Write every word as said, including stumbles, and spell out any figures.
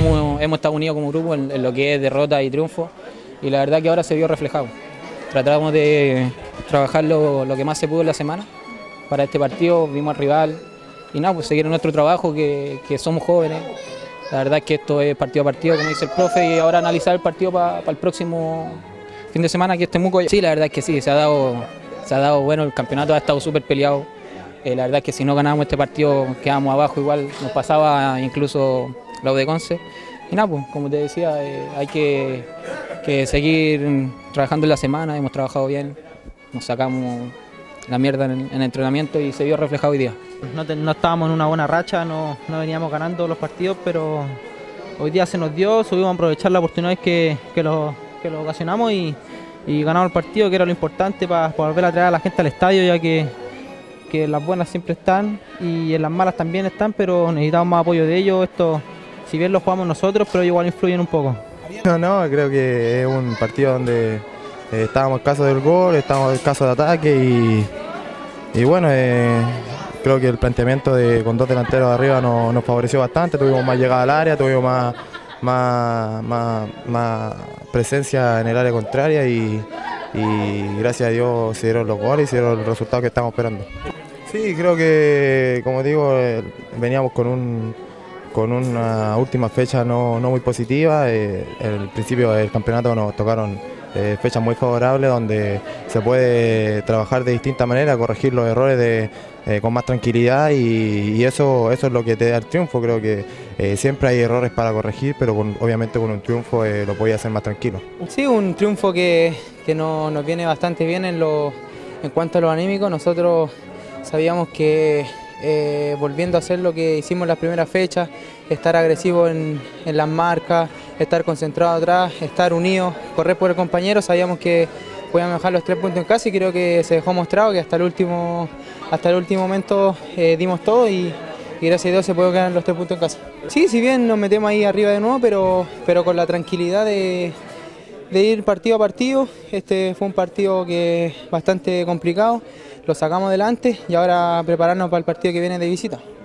estamos, hemos estado unidos como grupo en, en lo que es derrota y triunfo, y la verdad que ahora se vio reflejado. Tratamos de trabajar lo, lo que más se pudo en la semana para este partido, vimos al rival y nada, pues seguir nuestro trabajo, que, que somos jóvenes. La verdad es que esto es partido a partido, como dice el profe, y ahora analizar el partido para pa el próximo fin de semana, que es Temuco. Sí, la verdad es que sí, se ha dado, se ha dado bueno, el campeonato ha estado súper peleado. Eh, la verdad es que si no ganábamos este partido quedábamos abajo, igual nos pasaba incluso la U de Conce. Y nada, pues como te decía, eh, hay que, que seguir trabajando en la semana, hemos trabajado bien, nos sacamos la mierda en el, en el entrenamiento y se vio reflejado hoy día. No, te, no estábamos en una buena racha, no, no veníamos ganando los partidos, pero hoy día se nos dio, subimos a aprovechar la oportunidad que, que, lo, que lo ocasionamos y, y ganamos el partido, que era lo importante para, para volver a traer a la gente al estadio, ya que, que las buenas siempre están y en las malas también están, pero necesitamos más apoyo de ellos. Esto, si bien lo jugamos nosotros, pero igual influyen un poco. No, no, creo que es un partido donde eh, estábamos escasos del gol, estábamos escasos de ataque y, y bueno, eh, creo que el planteamiento de, con dos delanteros de arriba nos, nos favoreció bastante, tuvimos más llegada al área, tuvimos más, más, más, más presencia en el área contraria y, y gracias a Dios se dieron los goles y se dieron los resultados que estamos esperando. Sí, creo que, como digo, eh, veníamos con un... con una última fecha no, no muy positiva. Eh, el principio del campeonato nos tocaron eh, fechas muy favorables donde se puede trabajar de distinta manera, corregir los errores de, eh, con más tranquilidad y, y eso, eso es lo que te da el triunfo. Creo que eh, siempre hay errores para corregir, pero con, obviamente con un triunfo eh, lo podía hacer más tranquilo. Sí, un triunfo que, que no, nos viene bastante bien en, lo, en cuanto a lo anímico. Nosotros sabíamos que Eh, volviendo a hacer lo que hicimos en las primeras fechas, estar agresivo en, en las marcas, estar concentrado atrás, estar unidos, correr por el compañero. Sabíamos que podíamos dejar los tres puntos en casa y creo que se dejó mostrado que hasta el último, hasta el último momento eh, dimos todo y, y gracias a Dios se pudo ganar los tres puntos en casa. Sí, si bien nos metemos ahí arriba de nuevo, pero, pero con la tranquilidad de, de ir partido a partido. Este fue un partido que bastante complicado. Lo sacamos adelante y ahora prepararnos para el partido que viene de visita.